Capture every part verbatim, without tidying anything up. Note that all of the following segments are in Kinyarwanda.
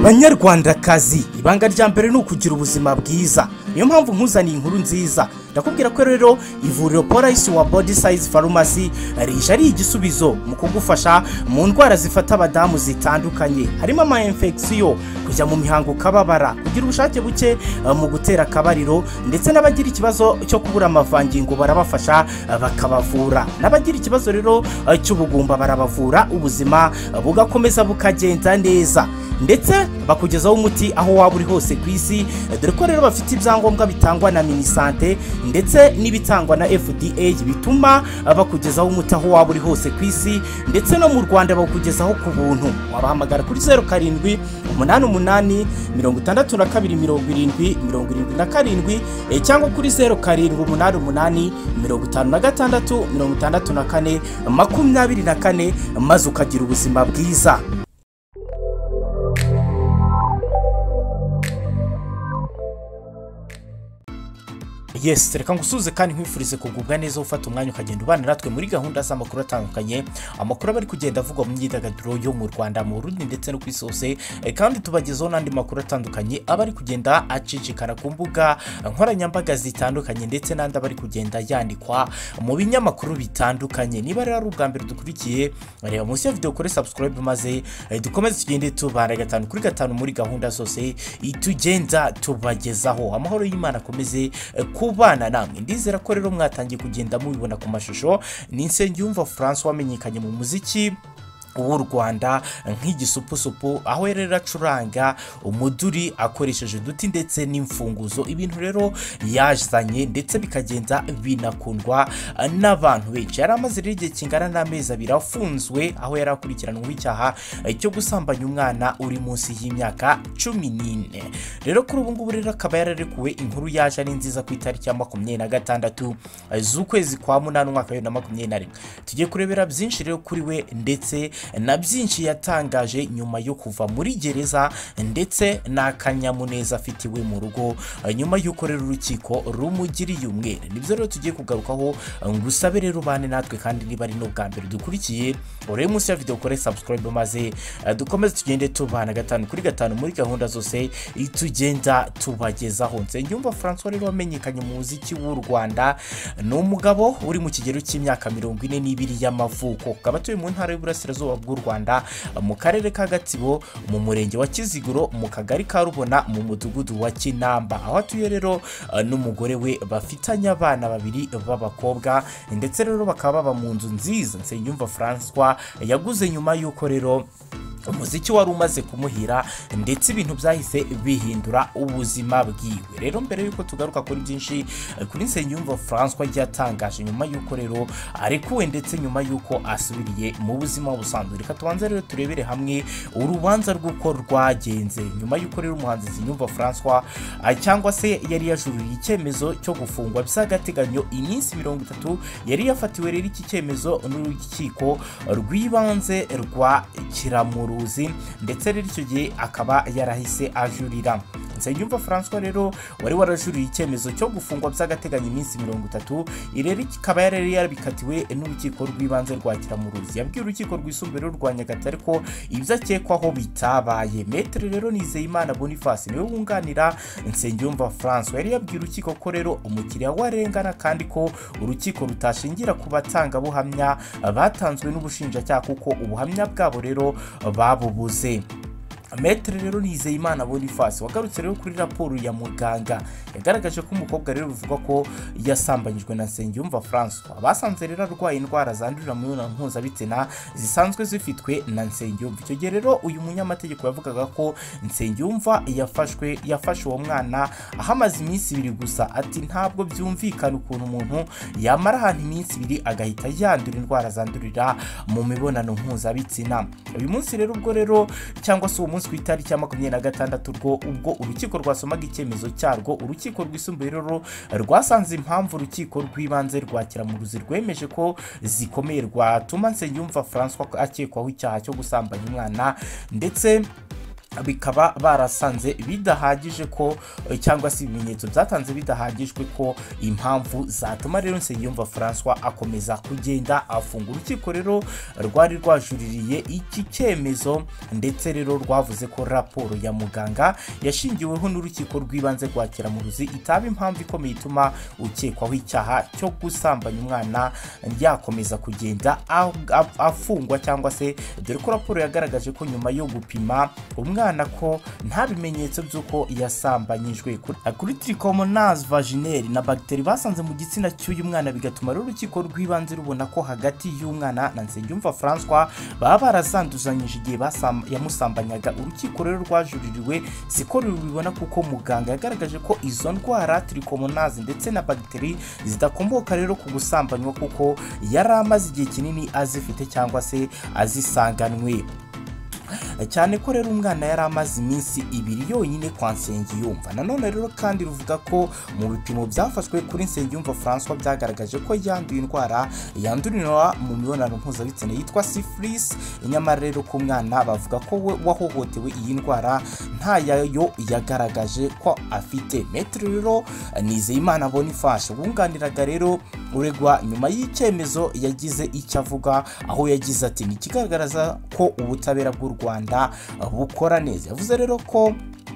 banyarwandakazi, ibanga rya mbere ni ukugira ubuzima bwiza. Niyo mpamvu nkuzaniye inkuru nziza. Ndakubwira ko rero ivuriro Polisi wa Body Size Pharmacy rije ari igisubizo mu kugufasha mu ndwara zifata abadamu zitandukanye, harimo ama infection, kujya mu mihango kababara, kugira ubushake buke mu gutera akabariro, ndetse n'abagira ikibazo cyo kubura amavangingo barabafasha bakabavura, n'abagira ikibazo rero cy'ubugumba barabavura, ubuzima bugakomeza bukagenda neza, ndetse bakugezaho umuti aho waba uri hose ku isi, dore ko rero bafite ibyangombwa bitangwa na Minisante ndetse n'ibitangwa na F D A bituma bakugezaho umuti aho waba uri hose ku isi, ndetse no mu Rwanda bakugezaho ku buntu. Wabahamagara kuri zero karindwi umunani umunani mirongo itandatu na kabiri mirongo irindwi mirongo irindwi na karindwi cyangwa kuri zero karindwi umunani umunani mirongo itanu na gatandatu mirongo itandatu na kane makumyabiri na kane, maze ukagira ubuzima bwiza. Yes, reka ngusuze kandi nkwifurize kugubwa neza, ufata umwanya ukagenda ubana natwe muri gahunda z'amakuru atandukanye, amakuru bari kugenda avugwa mu myidagaduro yo mu Rwanda, mu Burundi ndetse no kwisose, kandi tubagezaho n'andi makuru atandukanye abari kugenda acicikana ku mbuga nkoranyambaga zitandukanye, ndetse n'andi abari kugenda yandikwa mu binyamakuru bitandukanye. Niba rero ari ubwa mbere dukurikiye, reba munsi ya video kuri subscribe, maze dukomeze tugende tubana gatanu kuri gatanu muri gahunda zose itugenda tubagezaho. Amahoro y'Imana akomeze kubana namwe. Ndizera ko rero mwatangiye kugenda mubibona ku mashusho. Ni Nsengiyumva François wamenyekanye mu muziki w'u Rwanda nk'igisupusupu, aho rero acuranga umuduri akoresheje uduti ndetse n'imfunguzo, ibintu rero yazanye ndetse bikagenda binakundwa n'abantu benshi. Yari amaze rero igihe kingana n'amezi abiri afunzwe, aho yari akurikiranweho icyaha cyo gusambanya umwana uri munsi y'imyaka cumi n'ine. Rero kuri ubu ngubu rero akaba yararekuwe. Inkuru yaje ari nziza ku itariki ya makumyabiri na gatandatu z'ukwezi kwa munani umwaka wa bibiri na makumyabiri na rimwe. Tugiye kurebera byinshi rero kuri we, ndetse na byinshi yatangaje nyuma yo kuva muri gereza, ndetse n'akanyamuneza afitiwe mu rugo nyuma y'uko rero urukiko rumugiriye umwere. Nibyo rero tugiye kugarukaho. Ngusabe rero bane natwe, kandi niba ari no bwa mbere dukurikiye, urebe munsi ya video kore subscribe, maze dukomeze tugende tubana gatanu kuri gatanu muri gahunda zose itugenda tubagezaho. Nsengiyumva François rero wamenyekanye mu muziki w'u Rwanda, ni umugabo uri mu kigero cy'imyaka mirongo ine n'ibiri y'amavuko, akaba atuye mu ntara y'Uburasirazuba bw'u Rwanda, mu karere ka Gatsibo, mu murenge wa Kiziguro, mu kagari ka Rubona, mu mudugudu wa Kinamba, aho atuye rero n'umugore we bafitanye abana babiri b'abakobwa, ndetse rero bakaba baba mu nzu nziza Nsengiyumva François yaguze nyuma y'uko rero umuziki wari umaze kumuhira, ndetse ibintu byahise bihindura ubuzima bwiwe. Rero mbere yuko tugaruka kuri byinshi kuri Nsengiyumva François yatangaje nyuma yuko rero arekuwe, ndetse nyuma yuko asubiriye mu buzima busanzwe, reka tubanze rero turebere hamwe urubanza rw'uko rwagenze nyuma yuko rero umuhanzi Nsengiyumva François cyangwa se yari yajuririye icyemezo cyo gufungwa by'agateganyo iminsi mirongo itatu. Yari yafatiwe rero iki cyemezo n'urukiko rw'ibanze rwa Kiramuru, ndetse rero icyo gihe akaba yarahise ajurira. Nsengiyumva François rero wari warajuriye icyemezo cyo gufungwa by'agateganyo iminsi mirongo itatu, irero ikaba yari yarabikatiwe n'urukiko rw'ibanze rwa Kiramuruzi. Yabwiye urukiko rwisumbuye rwa Nyagatare ko ibyo akekwaho bitabaye. Maître rero Nizeyimana Boniface niwe wunganira Nsengiyumva François, yari yabwiye urukiko ko rero umukiriya warengana, kandi ko urukiko rutashingira ku batangabuhamya batanzwe n'ubushinjacyaha kuko ubuhamya bwabo rero babubuze. Maître rero Nizeyimana Boniface wagarutse rero kuri raporo ya muganga yagaragaje ko umukobwa rero bivugwa ko yasambanyijwe na Nsengiyumva François. Basanze rero arwaye indwara zandurira mu mibonano mpuzabitsina zisanzwe zifitwe na Nsengiyumva. Icyo gihe rero uyu munyamategeko yavugaga ko Nsengiyumva yafashwe yafashe uwo mwana ahamaze iminsi ibiri gusa. Ati ntabwo byumvikana ukuntu umuntu yamara ahantu iminsi ibiri agahita yandura indwara zandurira mu mibonano mpuzabitsina. Uyu munsi rero ubwo rero cyangwa se uwo ku itariki ya makumyabiri na gatandatu rwo ubwo urukiko rwasomaga icyemezo cyarwo, urukiko rwisumbuye rero rwasanze impamvu urukiko rw'ibanze rwa Kiramuruzi rwemeje ko zikomeye rwatuma Nsengiyumva François akekwaho icyaha cyo gusambanya umwana, ndetse bikaba barasanze bidahagije ko cyangwa se ibimenyetso byatanze bidahagijwe ko impamvu zatuma rero Nsengiyumva François akomeza kugenda afunga. Urukiko rero rwari rwajuririye iki cyemezo ndetse rero rwavuze ko raporo ya muganga yashingiweho n'urukiko rw'ibanze rwa Kiramuruzi itaba impamvu ikomeye ituma ukekwaho icyaha cyo gusambanya umwana yakomeza kugenda afungwa, cyangwa se dore ko raporo yagaragaje ko nyuma yo gupima umwana ko nta bimenyetso by'uko yasambanyijwe kuri trichomonas vaginaire na bagiteri basanze mu gitsina cy'uyu mwana, bigatuma rero urukiko rw'ibanze rubona ko hagati y'umwana na Nsengiyumva François baba barazanduzanyije igihe yamusambanyaga. Urukiko rero rwajuririwe siko rubibona kuko muganga yagaragaje ko izo ndwara trichomonas ndetse na bagiteri zidakomoka rero ku gusambanywa kuko yari amaze igihe kinini azifite cyangwa se azisanganwe, cyane ko rero umwana yari amaze iminsi ibiri yonyine kwa Nsengiyumva. Nanone rero kandi ruvuga ko mu bipimo byafashwe kuri Nsengiyumva François byagaragaje ko yanduye indwara yandurira mu mibonano mpuzabitsina yitwa syphilis. Nyamara rero ku mwana bavuga ko we wahohotewe iyi ndwara ntayayo yagaragaje ko afite. Maître rero Nizeyimana Boniface wunganiraga rero uregwa nyuma y'icyemezo yagize icyo avuga, aho yagize ati ni kigaragaza ko ubutabera bw'u Rwanda bukora neza. Yavuze rero ko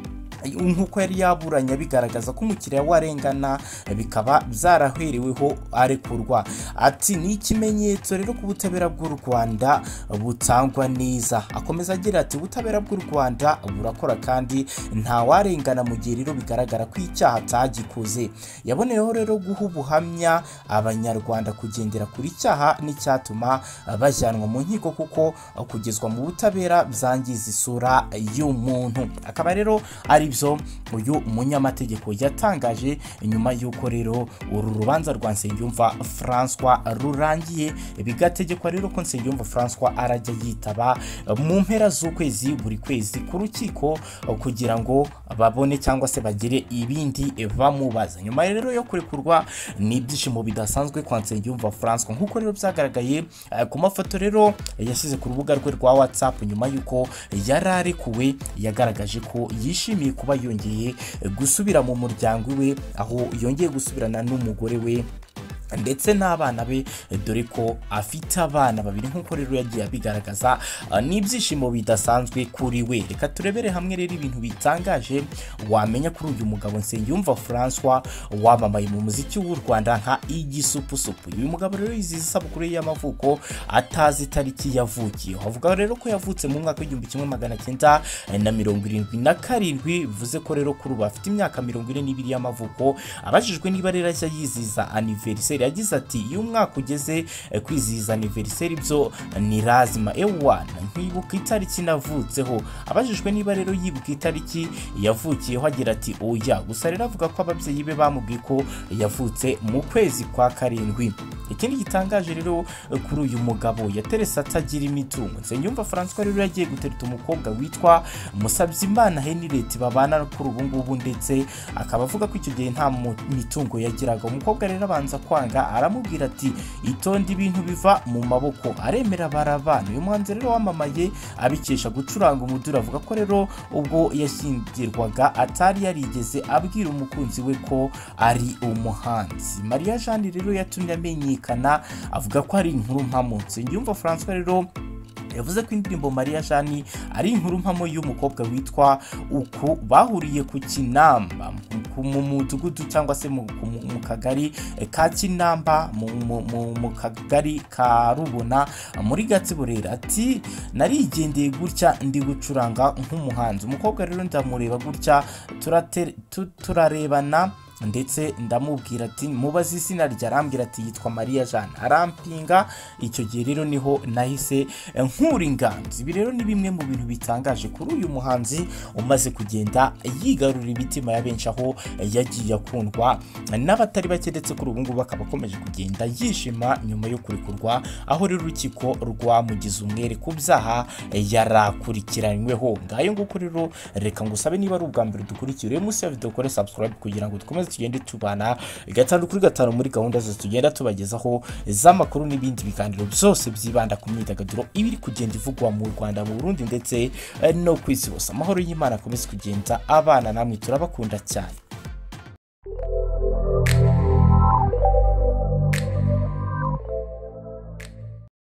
nkuko yari yaburanya bigaragaza ko umukiriya warengana bikaba byarahwereweho arekurwa. Ati ni ikimenyetso rero ku butabera bw'u Rwanda butangwa neza. Akomeza agira ati ubutabera bw'u Rwanda burakora kandi nta warengana mu gihe rero bigaragara ko icyaha atagikoze. Yaboneyeho rero guha ubuhamya abanyarwanda kugendera kuri icyaha n'icyatuma bajyanwa mu nkiko kuko kugezwa mu butabera byangiza isura y'umuntu. Akaba rero ari byo uyu munyamategeko yatangaje nyuma y'uko rero uru rubanza rwa Nsengiyumva François rurangiye, bigategekwa rero ko Nsengiyumva François arajya yitaba mu mpera z'ukwezi buri kwezi ku rukiko kugira ngo babone cyangwa se bagire ibindi bamubaza. Nyuma rero yo kurekurwa ni ibyishimo bidasanzwe kwa Nsengiyumva François nk'uko rero byagaragaye ku mafoto rero yashyize ku rubuga rwe rwa WhatsApp nyuma y'uko yararekuwe. Yagaragaje ko yishimiye kuba yongeye gusubira mu muryango we, aho yongeye gusubirana n'umugore we ndetse n'abana be, dore ko afite abana babiri nk'uko rero yagiye abigaragaza. Ni ibyishimo bidasanzwe kuri we. Reka turebere hamwe rero ibintu bitangaje wamenya kuri uyu mugabo Nsengiyumva François wamamaye mu muziki w'u Rwanda nka IGISUPUSUPU. Uyu mugabo rero yizihiza isabukuru y'amavuko atazi itariki yavukiye. Avuga rero ko yavutse mu mwaka w'igihumbi kimwe magana cyenda na mirongo irindwi na karindwi, bivuze ko rero kuri ubu afite imyaka mirongo ine n'ibiri y'amavuko. Abajijwe niba rero ajya yizihiza anniversaire yagize ati iyo umwaka ugeze kwizihiza anniversaire byo ni lazima ewana nkibuka itariki navutseho. Abajijwe niba rero yibuka itariki yavukiyeho agira ati oya, gusa rero avuga ko ababyeyi be bamubwiye ko yavutse mu kwezi kwa karindwi. Ikindi gitangaje rero kuri uyu mugabo yaterese atagira imitungo. Nsengiyumva François rero yagiye gutereta umukobwa witwa Musabyimana Henriette babana kuri ubu ngubu, ndetse akaba avuga ko icyo gihe nta mitungo yagiraga. Umukobwa rero abanza kwanga, aramubwira ati itonde ibintu biva mu maboko, aremera barabana. Uyu muhanzi rero wamamaye abikesha gucuranga umuduri. Avuga ko rero ubwo yashyingirwaga atari yarigeze abwira umukunzi we ko ari umuhanzi. Maria Jeanne rero yatumye amenyekana, avuga ko ari inkuru mpamo. Nsengiyumva François rero yavuze ko indirimbo Maria Jeanne ari inkuru mpamo y'umukobwa witwa uku bahuriye ku Kinamba mu mudugudu cyangwa se mu kagari ka Kinamba mu kagari ka Rubona muri Gatsiburera. Ati narigendeye gutya ndi gucuranga nk'umuhanzi. Umukobwa rero ndamureba gutya turarebana ndetse ndamubwira ati mubaze izina rye, arambwira ati yitwa Maria Jeanne, arampinga. Icyo gihe rero niho nahise nkura inganzo. Ibi rero ni bimwe mu bintu bitangaje kuri uyu muhanzi umaze kugenda yigarurira imitima ya benshi, aho yagiye akundwa n'abatari bake, ndetse kuri ubu ngubu akaba akomeje kugenda yishima nyuma yo kurekurwa, aho rero urukiko rwamugize umwere ku byaha yarakurikiranyweho. Ngayo nguko rero reka ngusabe niba ari ubwa mbere dukurikiye munsi ya video kore subscribe kugira ngo dukomeze tugende tubana gatanu kuri gatanu muri gahunda zose tugenda tubagezaho z'amakuru n'ibindi biganiro byose byibanda ku myidagaduro ibiri kugenda ivugwa mu Rwanda mu Burundi ndetse no ku isi hose. Amahoro y'Imana akomeze kugenda abana namwe turabakunda cyane.